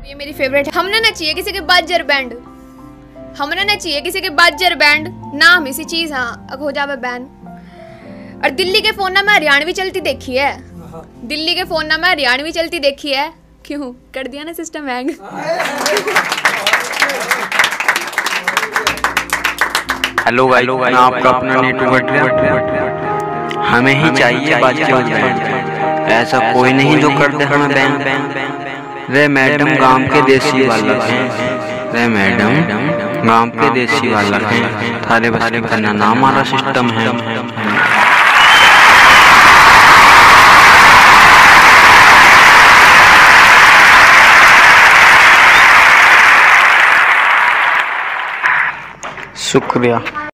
ये मेरी फेवरेट है। हमने ना चाहिए किसी के बाजर बैंड, हमने ना चाहिए किसी के बाजर बैंड, नाम इसी चीज हाँ अब हो जावे बैन। और दिल्ली के फोन ना मैं हरियाणवी चलती देखी है, दिल्ली के फोन ना मैं हरियाणवी चलती देखी है। क्यों कर दिया ना सिस्टम हैंग। हेलो गाइस, आपका अपना नेटवर्क हमें ही चाहिए बाजर बैंड, ऐसा कोई नहीं जो कर दे हमें बैन। रे मैडम गांव के देसी वाला है, रे मैडम गांव के देसी वाला है, थारे बस करना ना हमारा सिस्टम है। शुक्रिया।